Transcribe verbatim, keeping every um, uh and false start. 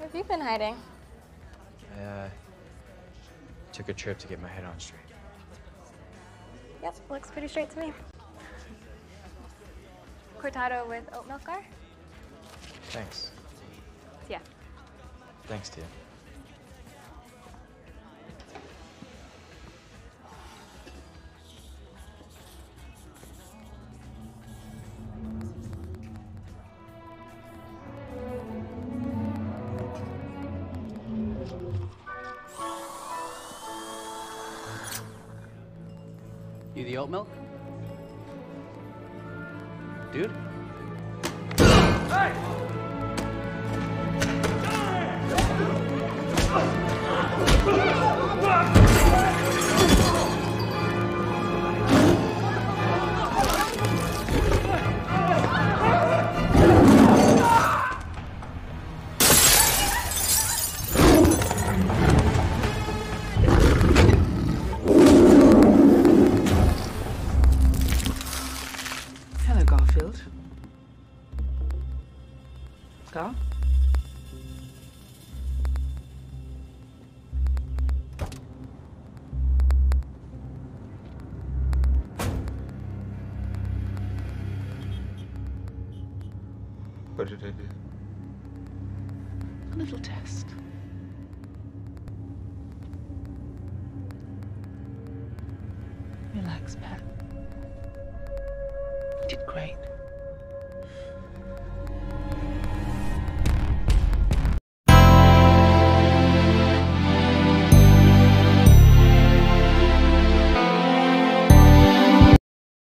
have you been hiding? I uh, took a trip to get my head on straight. Yep, looks pretty straight to me. Cortado with oat milk are? Thanks. Yeah. Thanks, Tia. You the oat milk? Dude? Hey! Hello, Garfield. Gar? What did I do? A little test. Relax, Pat. You did great.